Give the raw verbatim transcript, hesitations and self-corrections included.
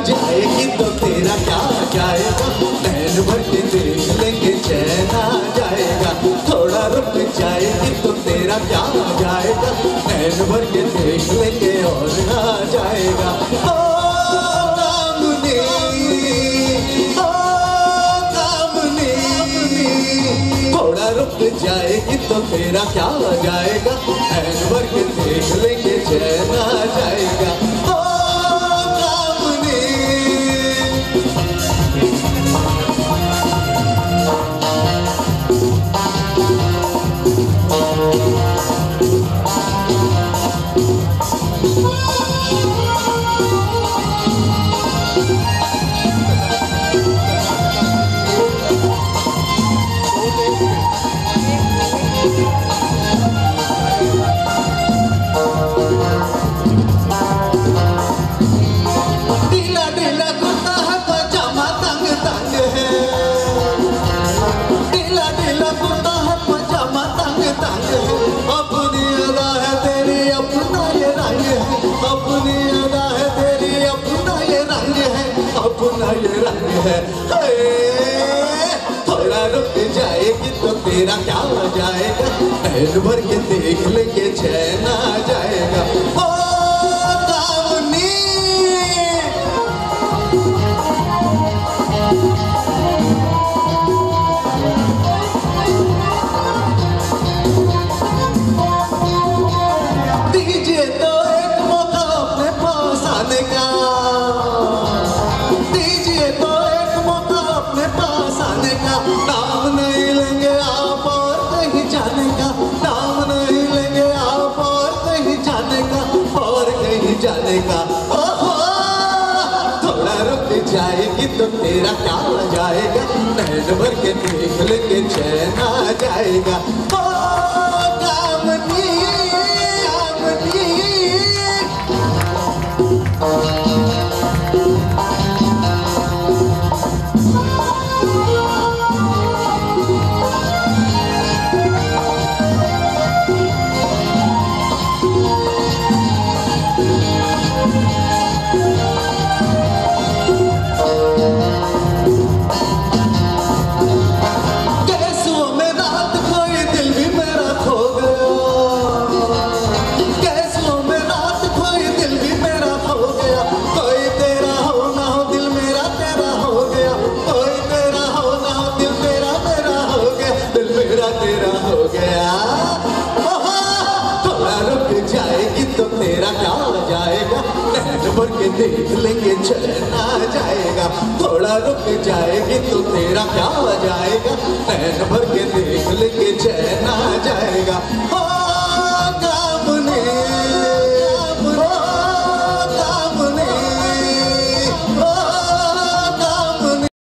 जाएगी तो तेरा क्या जाएगा, नैन भर के देख लेंगे चैन आ जाएगा। थोड़ा रुक जाएगी तो तेरा क्या जाएगा, नैन भर के देख लेंगे और आ जाएगा। ओ कामनी, ओ कामनी, थोड़ा रुक जाएगी तो तेरा क्या जाएगा, नैन भर के देख लेंगे चैन आ जाएगा। अपना ये रंग है, थोड़ा रुक जाएगी तो तेरा क्या हो जाएगा, नैन भर के देख लेंगे चैन आ जाएगा। ओ कामनी, दीजिए तो एक मौका अपने पास आने का, नाम नहीं लेंगे आप और कहीं जाने का, नाम नहीं लेंगे आप और कहीं जाने का, और कहीं जाने का। ओहो, थोड़ा रुक जाएगी तो तेरा क्या हो जाएगा, नैन भर के देख लेंगे चैन आ जाएगा। ओ कामनी, कामनी, तेरा हो गया। थोड़ा रुक जाएगी तो तेरा क्या हो जाएगा, नैन भर के देख लेंगे चैन आ जाएगा। थोड़ा रुक जाएगी तो तेरा क्या हो जाएगा, नैन भर के देख लेंगे चैन आ जाएगा।